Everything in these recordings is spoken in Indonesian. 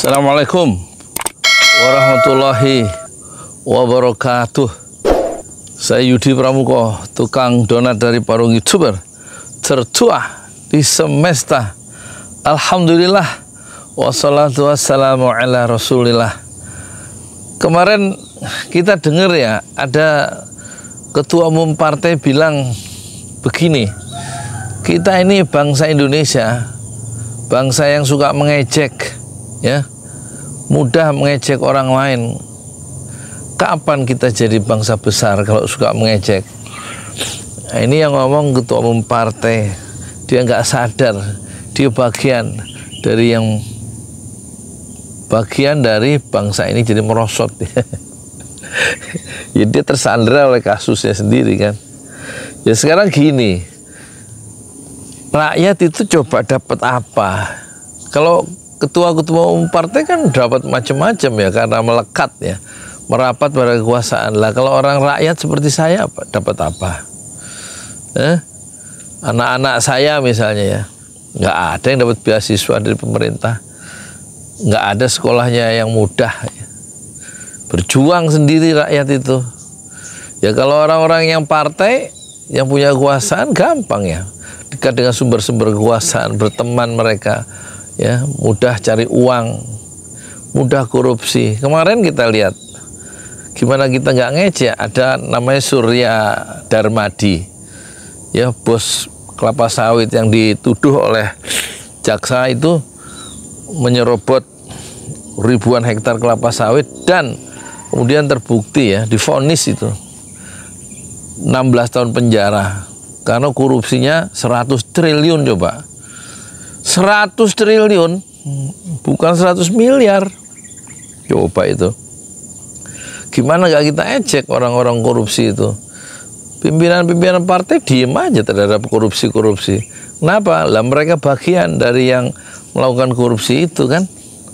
Assalamualaikum warahmatullahi wabarakatuh. Saya Yudi Pramuko, tukang donat dari Parung YouTuber tertua di semesta. Alhamdulillah, wassalatu wassalamu ala rasulillah. Kemarin kita dengar ya, ada ketua umum partai bilang begini, kita ini bangsa Indonesia, bangsa yang suka mengejek, ya, mudah mengejek orang lain. Kapan kita jadi bangsa besar kalau suka mengejek? Nah, ini yang ngomong ketua umum partai. Dia nggak sadar, dia bagian dari bangsa ini jadi merosot. Ya, dia tersandera oleh kasusnya sendiri kan. Ya sekarang gini, rakyat itu coba dapat apa? Kalau ketua-ketua umum partai kan dapat macam-macam ya, karena melekat ya, merapat pada kekuasaan. Lah kalau orang rakyat seperti saya dapat apa? Anak-anak saya misalnya ya, nggak ada yang dapat beasiswa dari pemerintah, nggak ada sekolahnya yang mudah. Berjuang sendiri rakyat itu. Ya kalau orang-orang yang partai, yang punya kekuasaan gampang ya, dekat dengan sumber-sumber kekuasaan, berteman mereka. Ya, mudah cari uang, mudah korupsi. Kemarin kita lihat gimana kita nggak ngecek, ada namanya Surya Darmadi, ya, bos kelapa sawit yang dituduh oleh jaksa itu menyerobot ribuan hektar kelapa sawit dan kemudian terbukti ya, divonis itu 16 tahun penjara karena korupsinya 100 triliun coba. 100 triliun, bukan 100 miliar. Coba itu. Gimana nggak kita ejek orang-orang korupsi itu? Pimpinan-pimpinan partai diem aja terhadap korupsi-korupsi. Kenapa? Lah mereka bagian dari yang melakukan korupsi itu kan.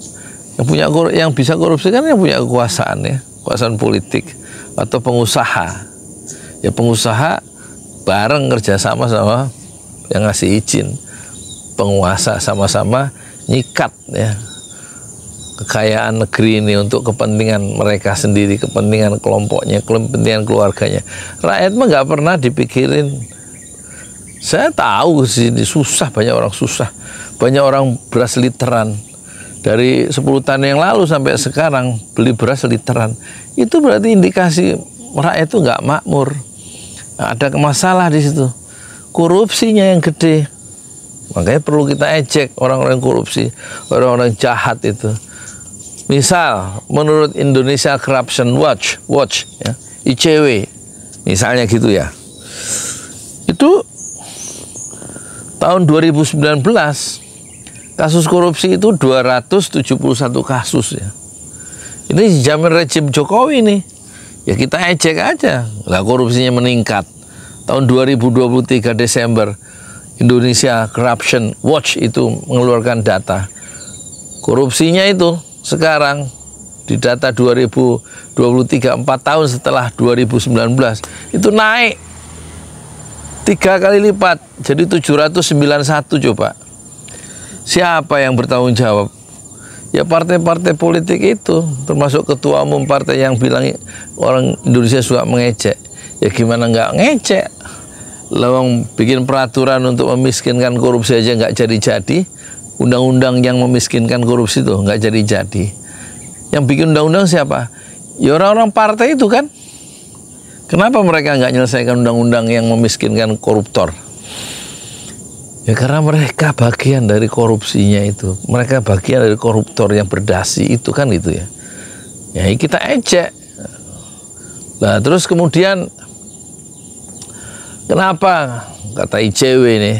Yang bisa korupsi kan yang punya kekuasaan ya, kekuasaan politik atau pengusaha. Ya pengusaha bareng kerjasama sama yang ngasih izin. Penguasa sama-sama nyikat ya kekayaan negeri ini untuk kepentingan mereka sendiri, kepentingan kelompoknya, kepentingan keluarganya. Rakyat mah nggak pernah dipikirin. Saya tahu sih susah, banyak orang susah, banyak orang beras literan. Dari 10 tahun yang lalu sampai sekarang beli beras literan, itu berarti indikasi rakyat itu nggak makmur. Nah, ada masalah di situ, korupsinya yang gede. Makanya perlu kita ejek orang-orang korupsi, orang-orang jahat itu. Misal, menurut Indonesia Corruption Watch ya, ICW, misalnya gitu ya. Itu tahun 2019, kasus korupsi itu 271 kasus ya. Ini zaman rejim Jokowi nih. Ya kita ejek aja. Lah korupsinya meningkat. Tahun 2023 Desember, Indonesia Corruption Watch itu mengeluarkan data. Korupsinya itu sekarang di data 2023, 4 tahun setelah 2019, itu naik 3 kali lipat, jadi 791 coba. Siapa yang bertanggung jawab? Ya partai-partai politik itu, termasuk ketua umum partai yang bilang orang Indonesia suka mengejek. Ya gimana nggak ngecek? Lawang bikin peraturan untuk memiskinkan korupsi aja nggak jadi-jadi, undang-undang yang memiskinkan korupsi itu nggak jadi-jadi. Yang bikin undang-undang siapa? Ya orang-orang partai itu kan. Kenapa mereka nggak menyelesaikan undang-undang yang memiskinkan koruptor? Ya karena mereka bagian dari korupsinya itu. Mereka bagian dari koruptor yang berdasi itu kan itu ya. Ya kita ejek. Nah terus kemudian kenapa kata ICW ini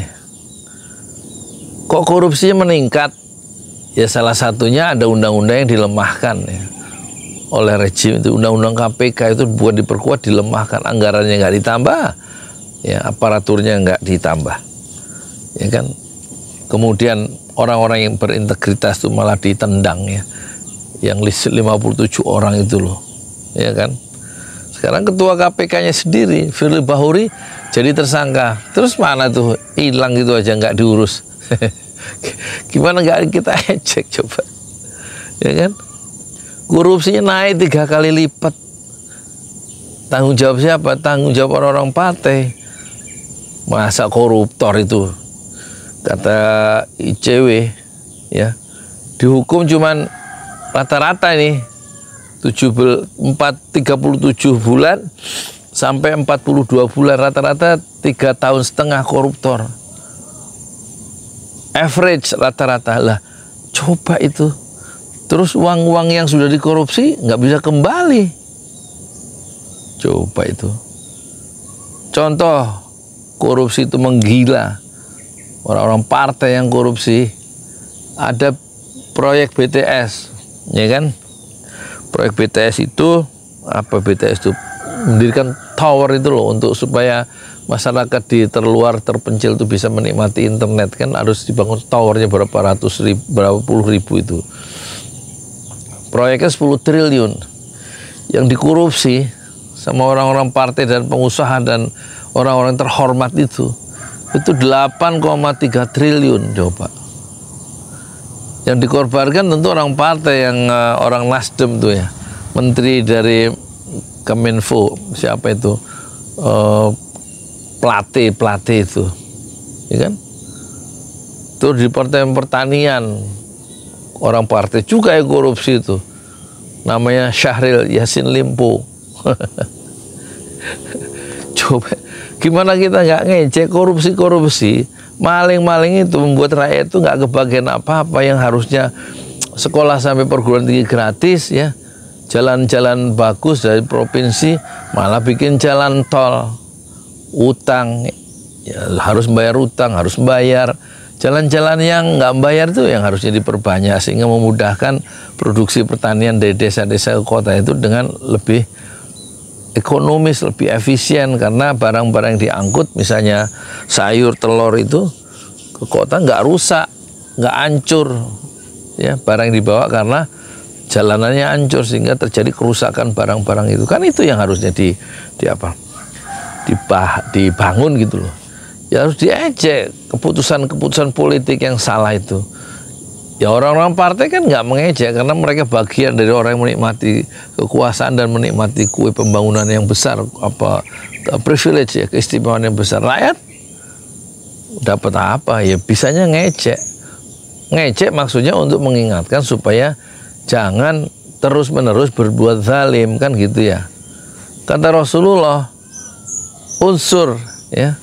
kok korupsinya meningkat? Ya salah satunya ada undang-undang yang dilemahkan ya, oleh rejim itu. Undang-undang KPK itu bukan diperkuat, dilemahkan, anggarannya nggak ditambah, ya aparaturnya nggak ditambah, ya kan. Kemudian orang-orang yang berintegritas itu malah ditendang ya, yang list 57 orang itu loh, ya kan. Sekarang ketua KPK-nya sendiri, Firly Bahuri, jadi tersangka. Terus mana tuh, hilang gitu aja nggak diurus. Gimana nggak kita ejek coba? ya kan? Korupsinya naik 3 kali lipat. Tanggung jawab siapa? Tanggung jawab orang-orang partai. Masa koruptor itu, kata ICW, ya, dihukum cuman rata-rata nih 37 bulan sampai 42 bulan, rata-rata 3,5 tahun koruptor. Average rata-rata lah. Coba itu. Terus uang-uang yang sudah dikorupsi nggak bisa kembali. Coba itu. Contoh, korupsi itu menggila. Orang-orang partai yang korupsi. Ada proyek BTS, ya kan? Proyek BTS itu, apa BTS itu? Mendirikan tower itu loh, untuk supaya masyarakat di terluar terpencil itu bisa menikmati internet, kan harus dibangun towernya berapa puluh ribu itu. Proyeknya 10 triliun yang dikorupsi sama orang-orang partai dan pengusaha dan orang-orang terhormat itu 8,3 triliun. Coba yang dikorbankan tentu orang partai, yang orang Nasdem tuh ya, menteri dari Kemenfo, siapa itu, Plate itu, ya kan? Terus di partai pertanian, orang partai juga yang korupsi itu, namanya Syahril Yassin Limpo. Coba gimana kita nggak ngecek korupsi, maling itu membuat rakyat itu nggak kebagian apa-apa, yang harusnya sekolah sampai perguruan tinggi gratis, ya, jalan-jalan bagus dari provinsi malah bikin jalan tol, utang, ya, harus bayar utang, harus bayar. Jalan-jalan yang nggak bayar itu yang harusnya diperbanyak, sehingga memudahkan produksi pertanian dari desa-desa ke kota itu dengan lebih ekonomis, lebih efisien, karena barang-barang yang diangkut, misalnya sayur, telur itu ke kota nggak rusak, nggak hancur, ya, barang yang dibawa karena jalanannya hancur sehingga terjadi kerusakan barang-barang itu. Kan itu yang harusnya dibangun gitu loh. Ya harus diejek keputusan-keputusan politik yang salah itu. Ya orang-orang partai kan nggak mengejek, karena mereka bagian dari orang yang menikmati kekuasaan dan menikmati kue pembangunan yang besar, apa privilege, ya, keistimewaan yang besar. Rakyat dapat apa? Ya bisanya ngejek. Ngejek maksudnya untuk mengingatkan supaya jangan terus-menerus berbuat zalim, kan gitu ya. Kata Rasulullah, unsur, ya,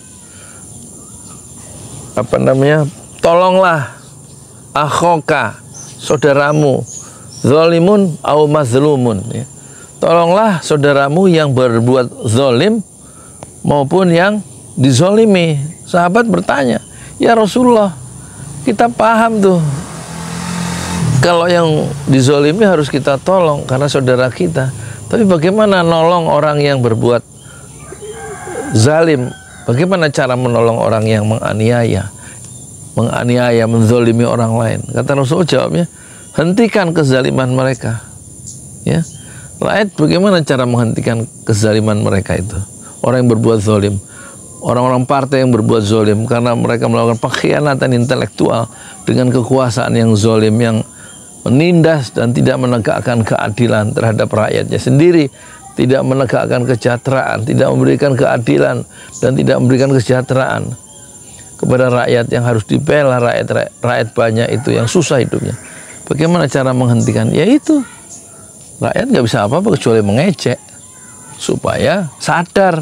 apa namanya, tolonglah akhoka, saudaramu, zalimun au mazlumun, ya. Tolonglah saudaramu yang berbuat zalim maupun yang dizolimi. Sahabat bertanya, ya Rasulullah, kita paham tuh, kalau yang dizolimi harus kita tolong karena saudara kita. Tapi bagaimana nolong orang yang berbuat zalim? Bagaimana cara menolong orang yang menganiaya, menzolimi orang lain? Kata Rasul, jawabnya, hentikan kezaliman mereka. Ya, rakyat bagaimana cara menghentikan kezaliman mereka itu? Orang yang berbuat zalim, orang-orang partai yang berbuat zalim karena mereka melakukan pengkhianatan intelektual dengan kekuasaan yang zalim, yang menindas dan tidak menegakkan keadilan terhadap rakyatnya sendiri, tidak menegakkan kesejahteraan, tidak memberikan keadilan dan tidak memberikan kesejahteraan kepada rakyat yang harus dibela, rakyat banyak itu yang susah hidupnya. Bagaimana cara menghentikan? Ya itu, rakyat nggak bisa apa-apa kecuali mengejek supaya sadar.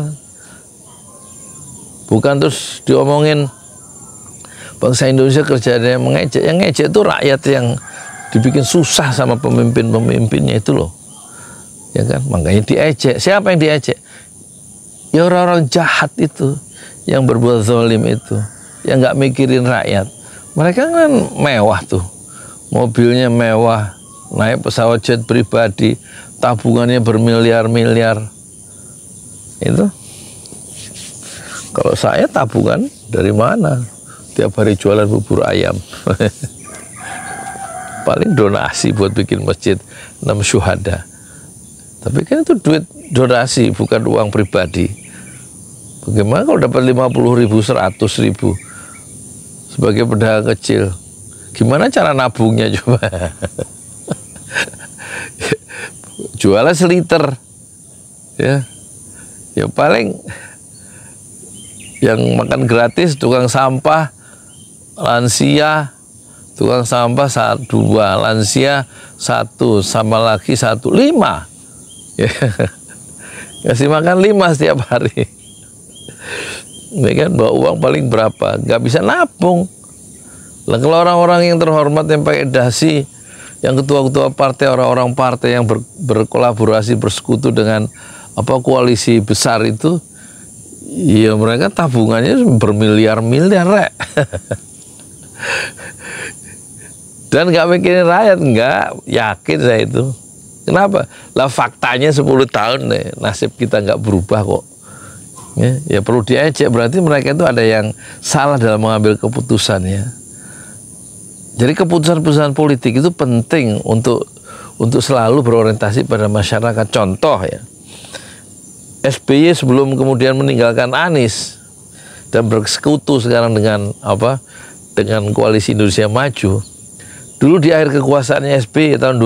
Bukan terus diomongin bangsa Indonesia kerjanya mengejek. Yang ngejek itu rakyat yang dibikin susah sama pemimpin-pemimpinnya itu loh. Ya kan, makanya diejek. Siapa yang diejek? Ya orang-orang jahat itu, yang berbuat zalim itu, yang nggak mikirin rakyat. Mereka kan mewah tuh, mobilnya mewah, naik pesawat jet pribadi, tabungannya bermiliar-miliar. Itu kalau saya tabungan dari mana? Tiap hari jualan bubur ayam. Paling donasi buat bikin masjid 6 syuhada. Tapi kan itu duit donasi, bukan uang pribadi. Bagaimana kalau dapat 50.000, 100.000 sebagai pedagang kecil? Gimana cara nabungnya coba? jualnya seliter, ya, ya paling yang makan gratis tukang sampah, lansia, tukang sampah 2, lansia 1, sama lagi 1, 5, ya, kasih makan 5 setiap hari. Ini kan bawa uang paling berapa? Nggak bisa nabung. Lah kalau orang-orang yang terhormat yang pakai dasi, yang ketua-ketua partai, orang-orang partai yang berkolaborasi, bersekutu dengan koalisi besar itu, ya mereka tabungannya bermiliar-miliar, rek. Dan nggak mikirin rakyat, nggak, yakin saya itu. Kenapa? Lah faktanya 10 tahun nih, nasib kita nggak berubah kok. Ya perlu diejek, berarti mereka itu ada yang salah dalam mengambil keputusan, ya. Jadi keputusan-keputusan politik itu penting untuk selalu berorientasi pada masyarakat. Contoh, ya, SBY sebelum kemudian meninggalkan Anies dan bersekutu sekarang dengan dengan Koalisi Indonesia Maju. Dulu di akhir kekuasaannya SBY tahun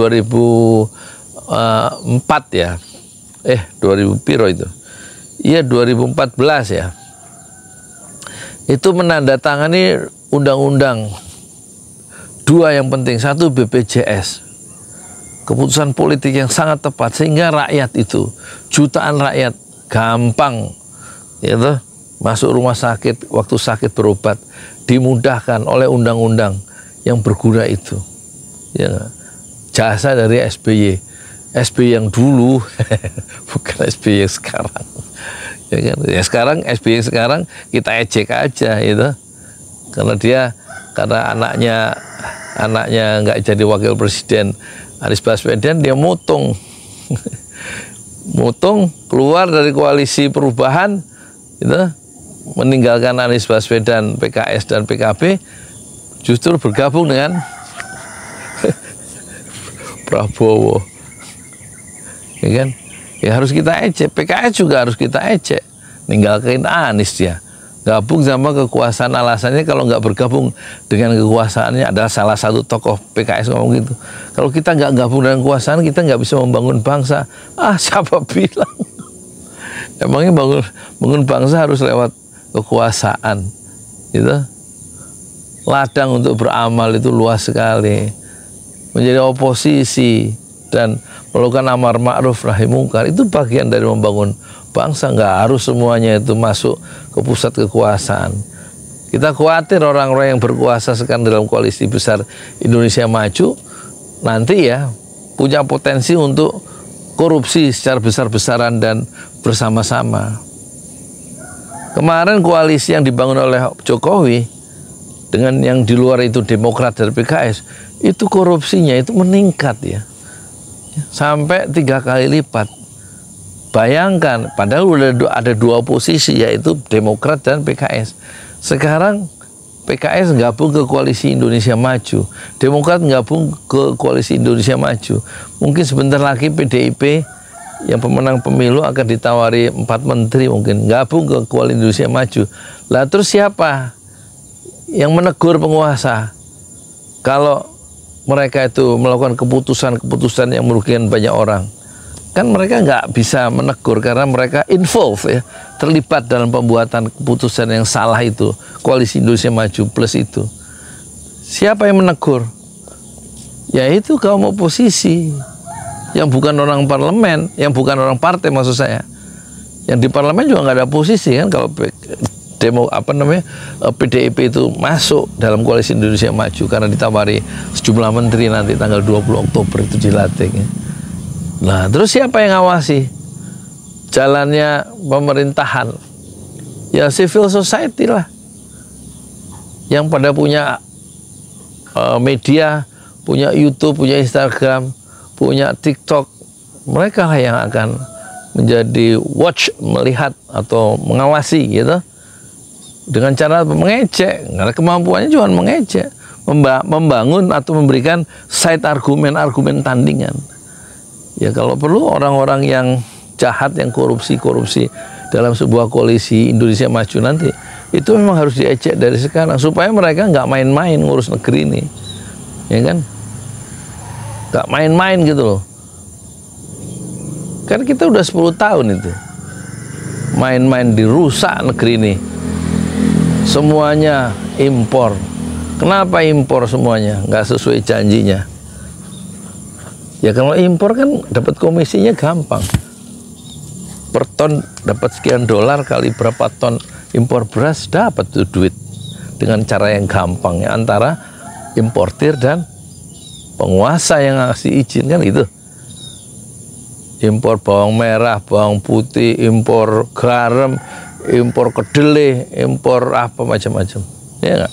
2004, ya, 2000 piro itu? Iya, 2014, ya. Itu menandatangani undang-undang 2 yang penting. 1, BPJS. Keputusan politik yang sangat tepat sehingga rakyat itu, jutaan rakyat gampang, gitu, masuk rumah sakit, waktu sakit berobat dimudahkan oleh undang-undang yang berguna itu. Ya, jasa dari SBY. SBY yang dulu, bukan SBY yang sekarang. Ya kan? Ya sekarang SBY yang sekarang kita ejek aja, gitu. Karena anaknya nggak jadi wakil presiden, Anies Baswedan, dia motong keluar dari koalisi perubahan, gitu, meninggalkan Anies Baswedan, PKS dan PKB, justru bergabung dengan Prabowo. Ya kan? Ya harus kita ejek. PKS juga harus kita ejek. Ninggalkan Anies dia. Gabung sama kekuasaan, alasannya kalau nggak bergabung dengan kekuasaannya, adalah salah satu tokoh PKS ngomong gitu. Kalau kita nggak gabung dengan kekuasaan, kita nggak bisa membangun bangsa. Siapa bilang? Emangnya bangun bangsa harus lewat kekuasaan, gitu? Ladang untuk beramal itu luas sekali. Menjadi oposisi dan melakukan amar ma'ruf nahi mungkar itu bagian dari membangun bangsa. Nggak harus semuanya itu masuk ke pusat kekuasaan. Kita khawatir orang-orang yang berkuasa sekarang dalam koalisi besar Indonesia Maju nanti, ya, punya potensi untuk korupsi secara besar-besaran dan bersama-sama. Kemarin koalisi yang dibangun oleh Jokowi dengan yang di luar itu Demokrat dan PKS, itu korupsinya itu meningkat, ya, sampai 3 kali lipat. Bayangkan, padahal udah ada 2 posisi, yaitu Demokrat dan PKS. Sekarang PKS gabung ke Koalisi Indonesia Maju, Demokrat gabung ke Koalisi Indonesia Maju. Mungkin sebentar lagi PDIP yang pemenang pemilu akan ditawari 4 menteri, mungkin gabung ke Koalisi Indonesia Maju. Lah terus siapa yang menegur penguasa kalau mereka itu melakukan keputusan-keputusan yang merugikan banyak orang? Kan mereka nggak bisa menegur karena mereka involve, ya, terlibat dalam pembuatan keputusan yang salah itu, Koalisi Indonesia Maju plus itu. Siapa yang menegur? Ya itu kaum oposisi yang bukan orang parlemen, yang bukan orang partai maksud saya. Yang di parlemen juga nggak ada posisi kan kalau PDIP itu masuk dalam Koalisi Indonesia Maju karena ditawari sejumlah menteri nanti tanggal 20 Oktober itu dilantik, ya. Nah, terus siapa yang ngawasi jalannya pemerintahan? Ya civil society lah, yang pada punya media, punya YouTube, punya Instagram, punya TikTok. Mereka lah yang akan menjadi watch, melihat atau mengawasi, gitu, dengan cara mengejek, karena kemampuannya cuma mengejek, membangun atau memberikan side argumen tandingan. Ya kalau perlu orang-orang yang jahat, yang korupsi dalam sebuah koalisi Indonesia Maju nanti, itu memang harus diejek dari sekarang supaya mereka nggak main-main ngurus negeri ini, ya kan? Nggak main-main gitu loh. Kan kita udah 10 tahun itu main-main dirusak negeri ini. Semuanya impor. Kenapa impor semuanya? Nggak sesuai janjinya. Ya kalau impor kan dapat komisinya gampang. Per ton dapat sekian dolar kali berapa ton impor beras dapat tuh duit dengan cara yang gampang ya, antara importir dan penguasa yang ngasih izin kan gitu. Impor bawang merah, bawang putih, impor garam, impor kedelai, impor apa macam-macam, ya enggak?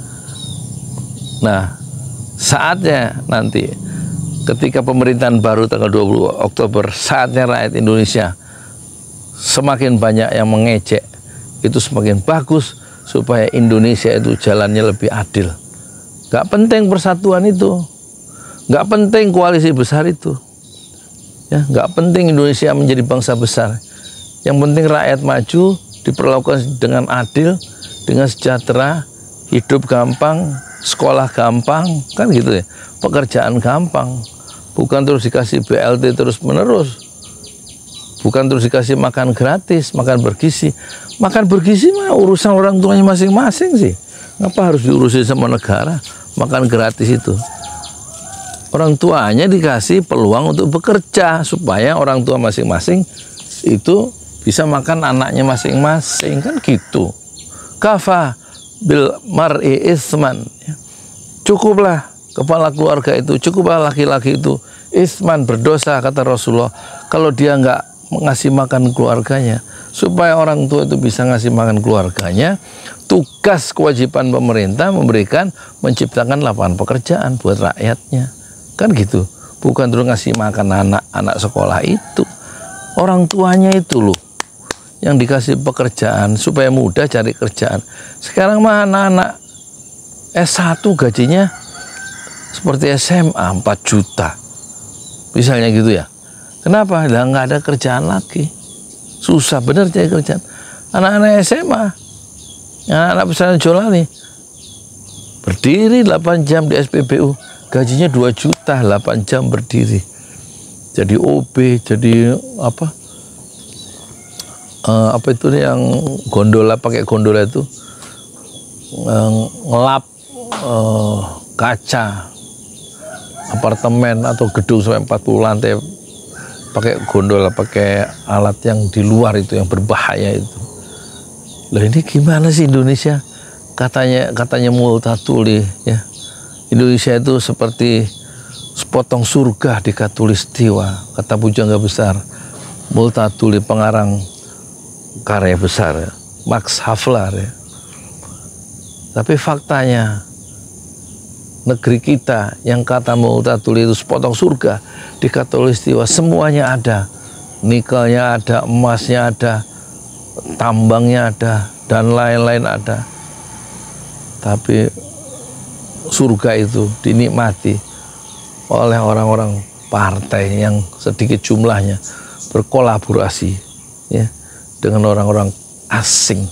Nah, saatnya nanti ketika pemerintahan baru tanggal 20 Oktober, saatnya rakyat Indonesia semakin banyak yang mengejek, itu semakin bagus supaya Indonesia itu jalannya lebih adil. Gak penting persatuan itu, gak penting koalisi besar itu. Ya, nggak penting Indonesia menjadi bangsa besar. Yang penting rakyat maju, diperlakukan dengan adil, dengan sejahtera, hidup gampang, sekolah gampang, kan gitu ya. Pekerjaan gampang, bukan terus dikasih BLT terus menerus, bukan terus dikasih makan gratis, makan bergizi. Makan bergizi mah urusan orang tuanya masing-masing sih. Ngapa harus diurusin sama negara? Makan gratis itu. Orang tuanya dikasih peluang untuk bekerja supaya orang tua masing-masing itu bisa makan anaknya masing-masing, kan gitu. Kafa bil mar'i isman. Cukuplah kepala keluarga itu, cukuplah laki-laki itu isman, berdosa kata Rasulullah kalau dia nggak ngasih makan keluarganya. Supaya orang tua itu bisa ngasih makan keluarganya, tugas kewajiban pemerintah menciptakan lapangan pekerjaan buat rakyatnya. Kan gitu, bukan terus ngasih makan anak-anak sekolah itu. Orang tuanya itu loh yang dikasih pekerjaan supaya mudah cari kerjaan. Sekarang mah anak-anak S1 gajinya seperti SMA 4 juta. Misalnya gitu ya. Kenapa? Lah nggak ada kerjaan lagi. Susah bener cari kerjaan. Anak-anak SMA, anak-anak pesantren Jolani berdiri 8 jam di SPBU. Gajinya 2 juta, 8 jam berdiri. Jadi OB, jadi apa itu yang gondola, pakai gondola itu ngelap kaca apartemen atau gedung sampai 40 lantai pakai gondola, pakai alat yang di luar itu yang berbahaya itu. Lah ini gimana sih Indonesia? Katanya multatuli ya. Indonesia itu seperti sepotong surga di Katulistiwa, kata pujangga besar Multatuli, pengarang karya besar ya, Max Havelaar ya. Tapi faktanya negeri kita yang kata Multatuli itu sepotong surga di Katulistiwa, semuanya ada, nikelnya ada, emasnya ada, tambangnya ada, dan lain-lain ada. Tapi surga itu dinikmati oleh orang-orang partai yang sedikit jumlahnya berkolaborasi ya dengan orang-orang asing.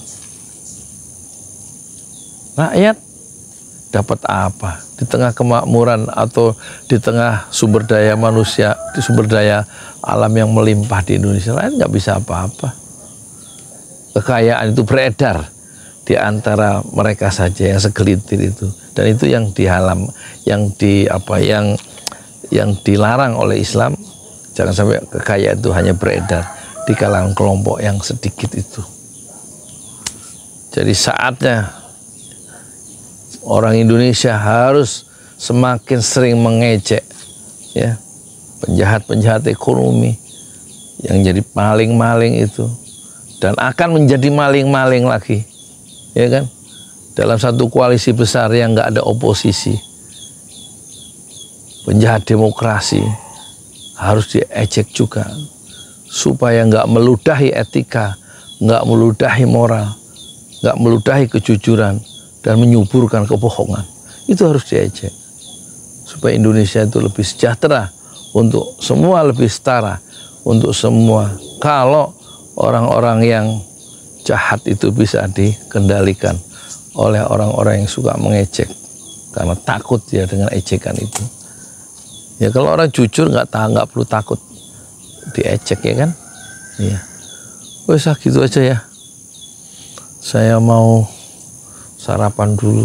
Rakyat dapat apa di tengah kemakmuran atau di tengah sumber daya manusia, di sumber daya alam yang melimpah di Indonesia? Rakyat nggak bisa apa-apa. Kekayaan itu beredar di antara mereka saja yang segelintir itu, dan itu yang dihalam, yang dilarang oleh Islam. Jangan sampai kekayaan itu hanya beredar di kalangan kelompok yang sedikit itu. Jadi saatnya orang Indonesia harus semakin sering mengejek ya penjahat-penjahat ekonomi yang jadi maling-maling itu, dan akan menjadi maling-maling lagi. Ya kan, dalam satu koalisi besar yang nggak ada oposisi, penjahat demokrasi harus diejek juga supaya nggak meludahi etika, nggak meludahi moral, nggak meludahi kejujuran dan menyuburkan kebohongan. Itu harus diejek supaya Indonesia itu lebih sejahtera untuk semua, lebih setara untuk semua. Kalau orang-orang yang jahat itu bisa dikendalikan oleh orang-orang yang suka mengejek karena takut ya dengan ejekan itu. Ya kalau orang jujur nggak perlu takut diecek ya kan. Iya. Wes gitu aja ya. Saya mau sarapan dulu.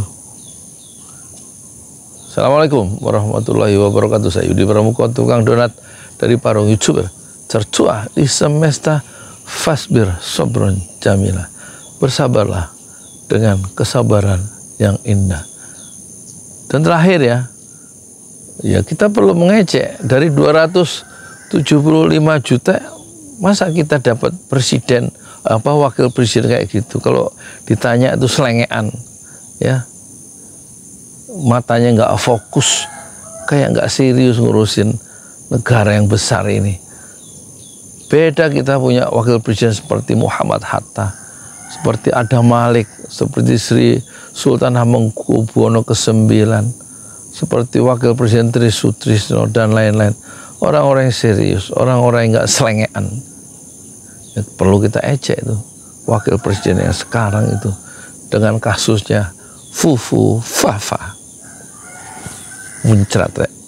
Assalamualaikum warahmatullahi wabarakatuh. Saya Yudi Pramuka, tukang donat dari Parung, YouTuber tertua di semesta. Fasbir sobron jamila. Bersabarlah dengan kesabaran yang indah. Dan terakhir ya kita perlu mengecek dari 275 juta, masa kita dapat presiden wakil presiden kayak gitu. Kalau ditanya itu selengean ya, matanya nggak fokus, kayak nggak serius ngurusin negara yang besar ini. Beda kita punya wakil presiden seperti Muhammad Hatta, seperti Adam Malik, seperti Sri Sultan Hamengkubuwono ke-9, seperti wakil presiden Tri Sutrisno dan lain-lain. Orang-orang yang serius, orang-orang yang nggak selengean. Ya, perlu kita ecek itu wakil presiden yang sekarang itu dengan kasusnya Fufu Fafa muncrat.